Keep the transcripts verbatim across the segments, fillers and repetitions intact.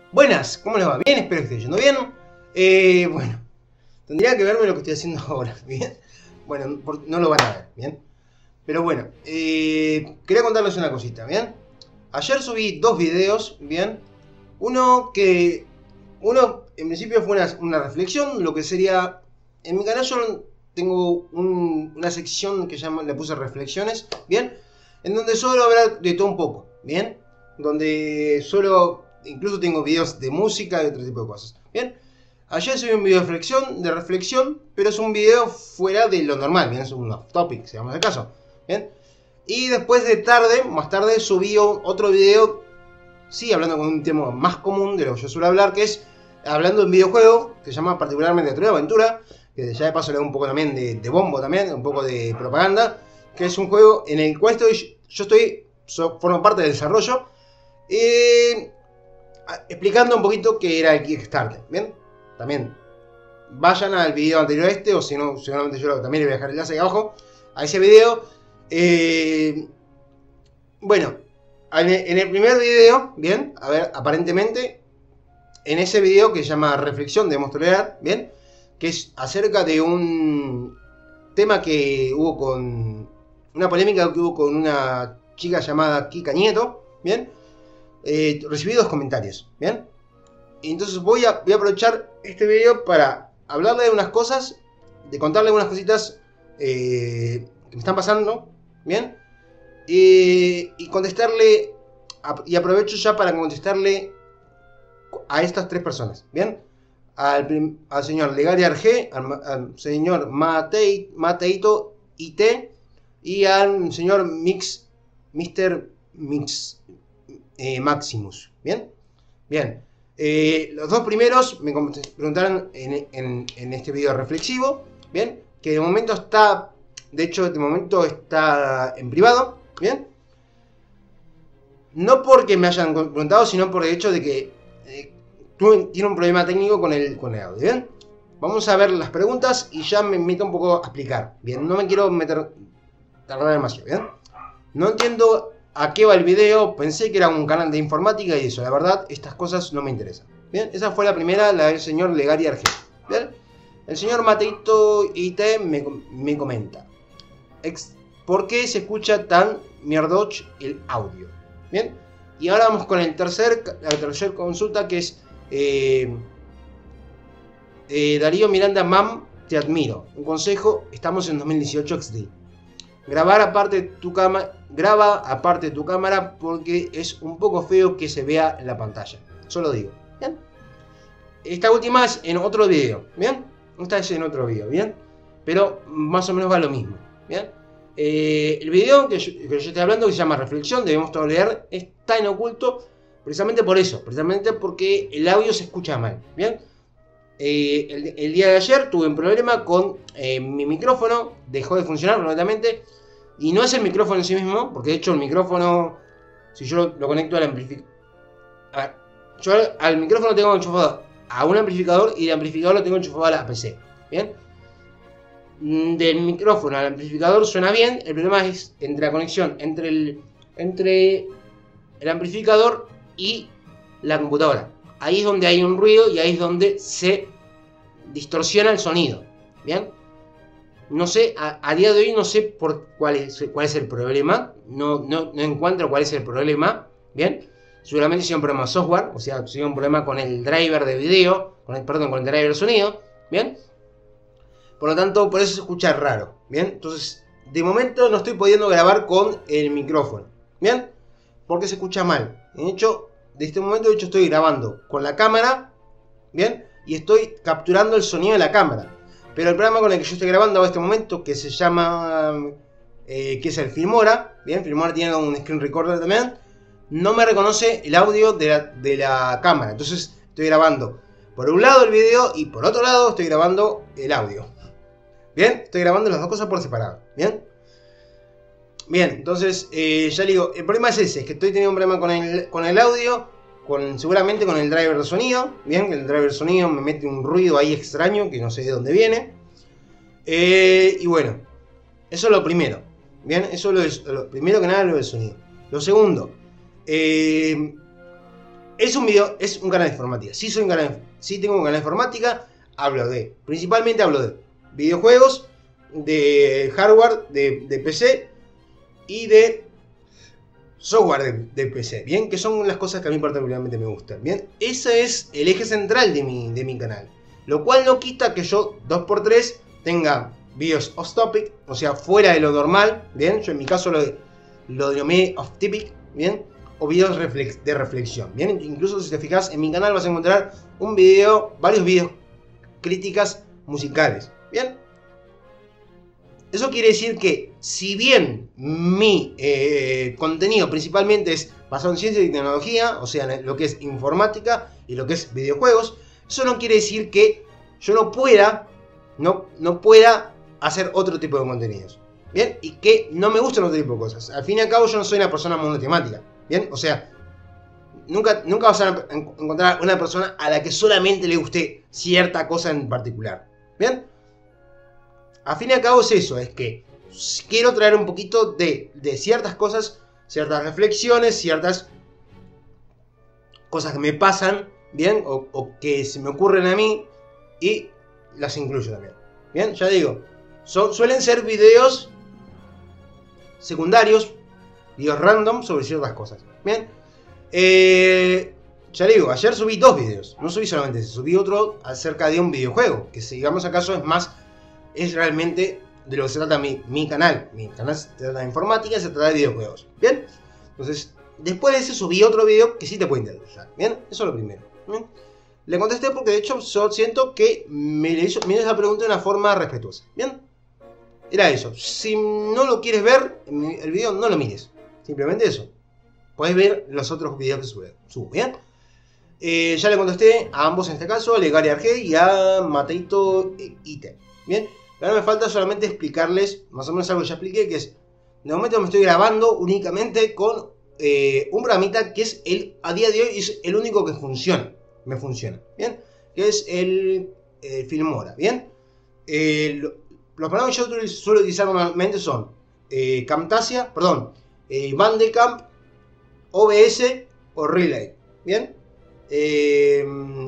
Buenas, ¿cómo les va? Bien, espero que esté yendo bien. Eh, bueno, tendría que verme lo que estoy haciendo ahora, ¿bien? Bueno, no lo van a ver, ¿bien? Pero bueno, eh, quería contarles una cosita, ¿bien? Ayer subí dos videos, ¿bien? Uno que... Uno, en principio, fue una, una reflexión, lo que sería... En mi canal yo tengo un, una sección que llama, le puse reflexiones, ¿bien? En donde suelo hablar de todo un poco, ¿bien? Donde suelo... Incluso tengo videos de música y otro tipo de cosas. Bien, ayer subí un video de reflexión, de reflexión, pero es un video fuera de lo normal, bien, es un off topic, si vamos al caso. Bien, y después de tarde, más tarde, subí otro video, sí, hablando con un tema más común de lo que yo suelo hablar, que es hablando de un videojuego que se llama particularmente True Aventura, que ya de paso le da un poco también de, de bombo también, un poco de propaganda, que es un juego en el cual estoy, yo estoy, so, formo parte del desarrollo. Eh, explicando un poquito qué era el Kickstarter, ¿bien? También vayan al video anterior a este, o si no, seguramente yo también le voy a dejar el enlace ahí abajo a ese video. Eh, bueno, en el primer video, ¿bien? A ver, aparentemente, en ese video que se llama Reflexión debemos tolerar, ¿bien? Que es acerca de un tema que hubo con... Una polémica que hubo con una chica llamada Kika Nieto, ¿bien? Eh, recibí dos comentarios, ¿bien? Y entonces voy a, voy a aprovechar este video para hablarle de unas cosas, de contarle unas cositas eh, que me están pasando, ¿bien? Eh, y contestarle, y aprovecho ya para contestarle a estas tres personas, ¿bien? Al, al señor Legari Arge, al, al señor Matei, Mateito I T y al señor Mix, mister Mix. Eh, Maximus, ¿bien? Bien, eh, los dos primeros me preguntaron en, en, en este video reflexivo, ¿bien? Que de momento está, de hecho de momento está en privado, ¿bien? No porque me hayan preguntado, sino por el hecho de que eh, tiene un problema técnico con el, con el audio, ¿bien? Vamos a ver las preguntas y ya me meto un poco a explicar, ¿bien? No me quiero meter, tardar demasiado, ¿bien? No entiendo... ¿A qué va el video? Pensé que era un canal de informática y eso, la verdad, estas cosas no me interesan. Bien, esa fue la primera, la del señor Legari Arge. Bien, el señor Mateito I T me, me comenta: ¿por qué se escucha tan mierdoch el audio? Bien, y ahora vamos con el tercer, la tercera consulta, que es eh, eh, Darío Miranda Mam, te admiro. Un consejo, estamos en dos mil dieciocho X D. Grabar aparte tu cámara, graba aparte tu cámara porque es un poco feo que se vea en la pantalla. Solo digo, ¿bien? Esta última es en otro video, ¿bien? Esta es en otro video, ¿bien? Pero más o menos va lo mismo, ¿bien? Eh, el video que yo, que yo estoy hablando, que se llama Reflexión, debemos tolerar, está en oculto precisamente por eso, precisamente porque el audio se escucha mal, ¿bien? Eh, el, el día de ayer tuve un problema con eh, mi micrófono, dejó de funcionar completamente. Y no es el micrófono en sí mismo, porque de hecho el micrófono, si yo lo conecto al amplificador, yo al, al micrófono tengo enchufado a un amplificador y el amplificador lo tengo enchufado a la P C, ¿bien? Del micrófono al amplificador suena bien, el problema es entre la conexión entre el, entre el amplificador y la computadora. Ahí es donde hay un ruido y ahí es donde se distorsiona el sonido, ¿bien? No sé, a, a día de hoy no sé por cuál es, cuál es el problema. No, no, no encuentro cuál es el problema. Bien, seguramente sea un problema de software, o sea, sea un problema con el driver de video, con el, perdón, con el driver de sonido. Bien, por lo tanto, por eso se escucha raro. Bien, entonces, de momento no estoy pudiendo grabar con el micrófono. Bien, porque se escucha mal. De hecho, de este momento, de hecho, estoy grabando con la cámara. Bien, y estoy capturando el sonido de la cámara. Pero el programa con el que yo estoy grabando en este momento, que se llama, eh, que es el Filmora, bien, Filmora tiene un screen recorder también, no me reconoce el audio de la, de la cámara. Entonces estoy grabando por un lado el video y por otro lado estoy grabando el audio. Bien, estoy grabando las dos cosas por separado. Bien, bien, entonces eh, ya le digo, el problema es ese, es que estoy teniendo un problema con el, con el audio. Con, seguramente con el driver de sonido. Bien, el driver de sonido me mete un ruido ahí extraño que no sé de dónde viene. Eh, y bueno, eso es lo primero. Bien, eso es lo, lo primero que nada, lo del sonido. Lo segundo, eh, es un video, es un canal de informática. Sí, soy un canal, sí tengo un canal de informática. Hablo de, principalmente hablo de videojuegos, de hardware, de, de P C y de software de, de P C, ¿bien? Que son las cosas que a mí particularmente me gustan, ¿bien? Ese es el eje central de mi, de mi canal. Lo cual no quita que yo, dos por tres, tenga videos off topic, o sea, fuera de lo normal, ¿bien? Yo en mi caso lo, lo denominé off topic, ¿bien? O videos reflex, de reflexión, ¿bien? Incluso si te fijas, en mi canal vas a encontrar un video, varios videos, críticas musicales, ¿bien? Eso quiere decir que, si bien mi eh, contenido principalmente es basado en ciencia y tecnología, o sea, en lo que es informática y lo que es videojuegos, eso no quiere decir que yo no pueda, no, no pueda hacer otro tipo de contenidos, ¿bien? Y que no me gustan otro tipo de cosas. Al fin y al cabo, yo no soy una persona monotemática, ¿bien? O sea, nunca, nunca vas a encontrar una persona a la que solamente le guste cierta cosa en particular, ¿bien? Al fin y al cabo es eso, es que quiero traer un poquito de, de ciertas cosas, ciertas reflexiones, ciertas cosas que me pasan, ¿bien? O, o que se me ocurren a mí y las incluyo también, ¿bien? Ya digo, son, suelen ser videos secundarios, videos random sobre ciertas cosas, ¿bien? Eh, ya digo, ayer subí dos videos, no subí solamente ese, subí otro acerca de un videojuego, que si digamos acaso es más... es realmente de lo que se trata mi, mi canal. Mi canal se trata de informática, se trata de videojuegos, ¿bien? Entonces, después de ese subí otro video que sí te puede interesar, ¿bien? Eso es lo primero, ¿bien? Le contesté porque de hecho yo siento que me hizo, me hizo esa pregunta de una forma respetuosa, ¿bien? Era eso. Si no lo quieres ver, el video no lo mires. Simplemente eso. Puedes ver los otros videos que sube, subo, ¿bien? Eh, ya le contesté a ambos en este caso, a Legari Arge y a Mateito Ite, ¿bien? Ahora me falta solamente explicarles más o menos algo que ya expliqué, que es, de momento me estoy grabando únicamente con eh, un programita que es el, a día de hoy es el único que funciona, me funciona, ¿bien? Que es el eh, Filmora, ¿bien? Eh, lo, los programas que yo suelo utilizar normalmente son eh, Camtasia, perdón, eh, Bandicam, O B S o Relay, ¿bien? Eh,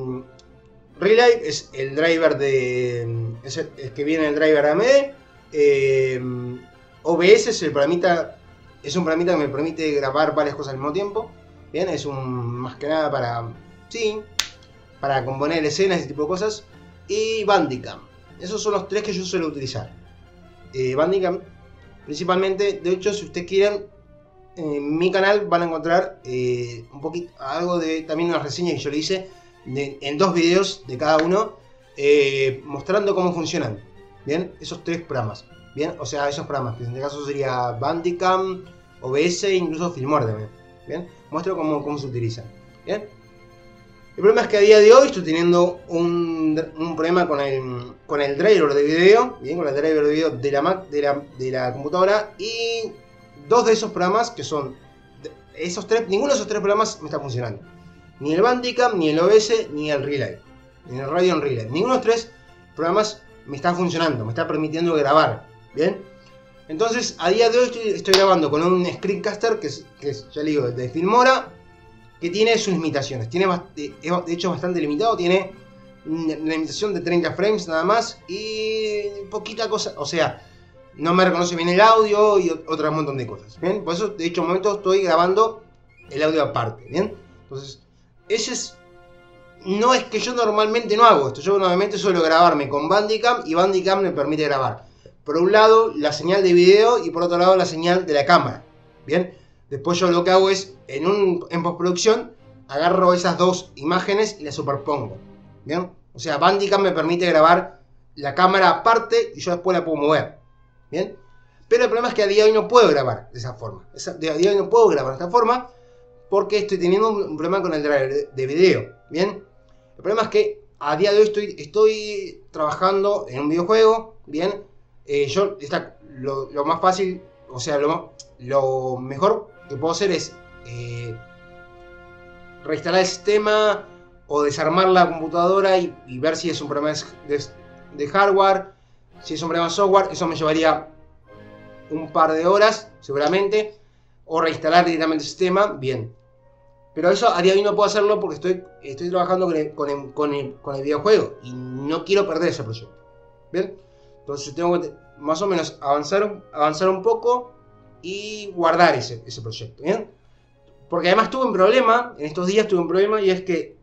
Relay es el driver de. Es el, el que viene el driver A M D. Eh, O B S es el programita. Es un programita que me permite grabar varias cosas al mismo tiempo. Bien, es un más que nada para. Sí. Para componer escenas y ese tipo de cosas. Y Bandicam. Esos son los tres que yo suelo utilizar. Eh, Bandicam. Principalmente, de hecho, si ustedes quieren. En mi canal van a encontrar eh, un poquito. Algo de. También una reseña que yo le hice. De, en dos videos de cada uno, eh, mostrando cómo funcionan, bien, esos tres programas, bien, o sea, esos programas, que en este caso sería Bandicam, O B S e incluso Filmora también, bien, muestro cómo, cómo se utilizan, bien. El problema es que a día de hoy estoy teniendo un, un problema con el, con el driver de video, bien, con el driver de video de la, Mac, de la, de la computadora, y dos de esos programas que son, esos tres, ninguno de esos tres programas me está funcionando. Ni el Bandicam, ni el O B S, ni el Relay. Ni el Radeon Relay. Ninguno de los tres programas me está funcionando, me está permitiendo grabar. ¿Bien? Entonces, a día de hoy estoy, estoy grabando con un Screencaster que es, que es, ya le digo, de Filmora, que tiene sus limitaciones. Tiene, de hecho, bastante limitado. Tiene una limitación de treinta frames nada más y poquita cosa. O sea, no me reconoce bien el audio y otro montón de cosas. ¿Bien? Por eso, de hecho, en un momento estoy grabando el audio aparte. ¿Bien? Entonces, ese es, no es que yo normalmente no hago esto, yo normalmente suelo grabarme con Bandicam y Bandicam me permite grabar por un lado la señal de video y por otro lado la señal de la cámara, bien, después yo lo que hago es en, un, en postproducción agarro esas dos imágenes y las superpongo, bien, o sea, Bandicam me permite grabar la cámara aparte y yo después la puedo mover, bien, pero el problema es que a día de hoy no puedo grabar de esa forma, a día de hoy no puedo grabar de esta forma porque estoy teniendo un problema con el driver de video, ¿bien? El problema es que a día de hoy estoy, estoy trabajando en un videojuego, ¿bien? Eh, yo, está, lo, lo más fácil, o sea, lo, lo mejor que puedo hacer es eh, reinstalar el sistema o desarmar la computadora y, y ver si es un problema de, de hardware, si es un problema de software. Eso me llevaría un par de horas, seguramente, o reinstalar directamente el sistema, bien. Pero eso a día de hoy no puedo hacerlo porque estoy, estoy trabajando con el, con, el, con, el, con el videojuego y no quiero perder ese proyecto. ¿Bien? Entonces tengo que más o menos avanzar, avanzar un poco y guardar ese, ese proyecto. ¿Bien? Porque además tuve un problema, en estos días tuve un problema y es que,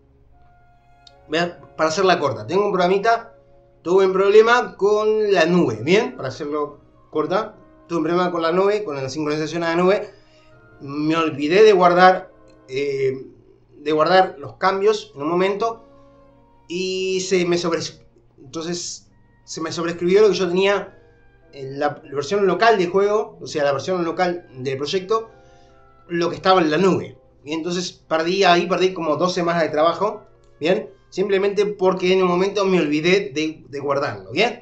para hacerla corta, tengo un programita, tuve un problema con la nube. ¿Bien? Para hacerlo corta, tuve un problema con la nube, con la sincronización a la nube. Me olvidé de guardar Eh, de guardar los cambios en un momento y se me sobre entonces se me sobreescribió lo que yo tenía en la, la versión local de juego, o sea, la versión local del proyecto, lo que estaba en la nube. Y entonces perdí ahí, perdí como dos semanas de trabajo, ¿bien? Simplemente porque en un momento me olvidé de, de guardarlo, ¿bien?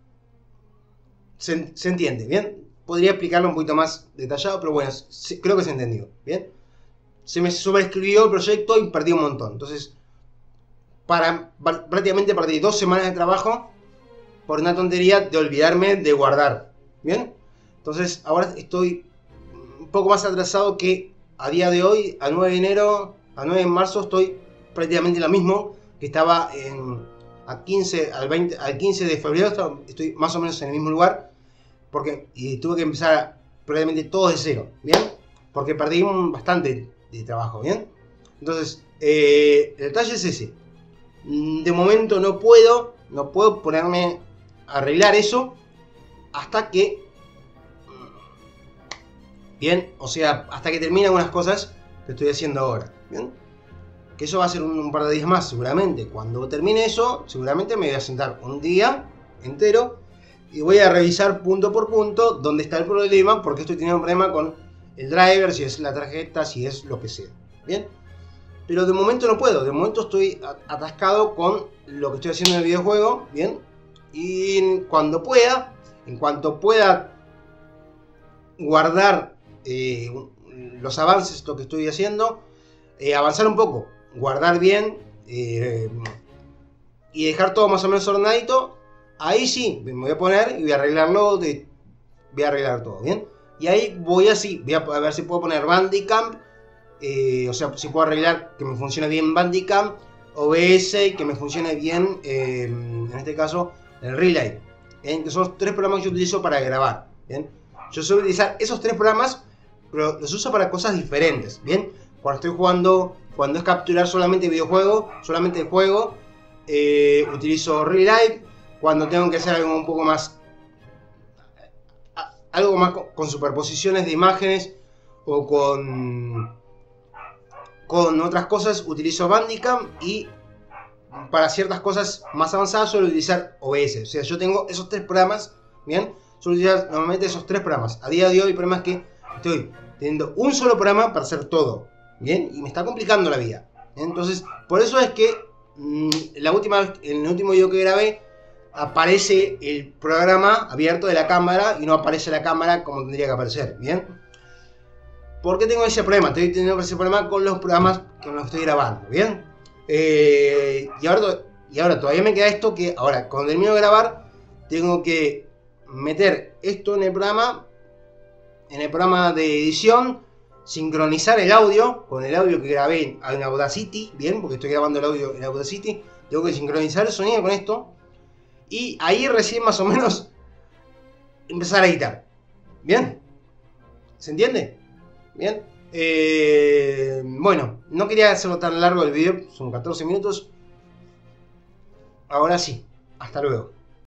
Se, se entiende, ¿bien? Podría explicarlo un poquito más detallado, pero bueno, se, creo que se entendió, ¿bien? Se me sobreescribió el proyecto y perdí un montón. Entonces, para, prácticamente perdí dos semanas de trabajo por una tontería de olvidarme de guardar. ¿Bien? Entonces, ahora estoy un poco más atrasado que a día de hoy, a nueve de enero, a nueve de marzo, estoy prácticamente lo mismo que estaba en, a quince, al, veinte, al quince de febrero. Estoy más o menos en el mismo lugar porque y tuve que empezar prácticamente todo de cero. ¿Bien? Porque perdí un, bastante de trabajo, ¿bien? Entonces, eh, el detalle es ese. De momento no puedo, no puedo ponerme a arreglar eso hasta que, bien, o sea, hasta que termine algunas cosas que estoy haciendo ahora, ¿bien? Que eso va a ser un, un par de días más, seguramente. Cuando termine eso, seguramente me voy a sentar un día entero y voy a revisar punto por punto dónde está el problema, porque estoy teniendo un problema con el driver, si es la tarjeta, si es lo que sea. ¿Bien? Pero de momento no puedo. De momento estoy atascado con lo que estoy haciendo en el videojuego. ¿Bien? Y cuando pueda, en cuanto pueda guardar eh, los avances, lo que estoy haciendo, eh, avanzar un poco, guardar bien eh, y dejar todo más o menos ordenadito, ahí sí, me voy a poner y voy a arreglarlo, de, voy a arreglar todo. ¿Bien? Y ahí voy así, voy a, a ver si puedo poner Bandicam, eh, o sea, si puedo arreglar que me funcione bien Bandicam, O B S y que me funcione bien, eh, en este caso, el Relay, ¿bien? Que son los tres programas que yo utilizo para grabar, ¿bien? Yo suelo utilizar esos tres programas, pero los uso para cosas diferentes, ¿bien? Cuando estoy jugando, cuando es capturar solamente videojuego, solamente el juego, eh, utilizo Relay. Cuando tengo que hacer algo un poco más algo más con, con superposiciones de imágenes o con con otras cosas utilizo Bandicam, y para ciertas cosas más avanzadas suelo utilizar O B S. O sea, yo tengo esos tres programas, ¿bien? Suelo utilizar normalmente esos tres programas. A día de hoy el problema es que estoy teniendo un solo programa para hacer todo, ¿bien? Y me está complicando la vida. Entonces, por eso es que mmm, la última vez, en el último video que grabé, aparece el programa abierto de la cámara y no aparece la cámara como tendría que aparecer, ¿bien? ¿Por qué tengo ese problema? Estoy teniendo ese problema con los programas que los estoy grabando, ¿bien? Eh, y, ahora, y ahora todavía me queda esto que, ahora, cuando termino de grabar, tengo que meter esto en el programa, en el programa de edición, sincronizar el audio con el audio que grabé en Audacity, ¿bien? Porque estoy grabando el audio en Audacity, tengo que sincronizar el sonido con esto. Y ahí recién más o menos empezar a editar. ¿Bien? ¿Se entiende? Bien. Eh, bueno, no quería hacerlo tan largo el video. Son catorce minutos. Ahora sí. Hasta luego.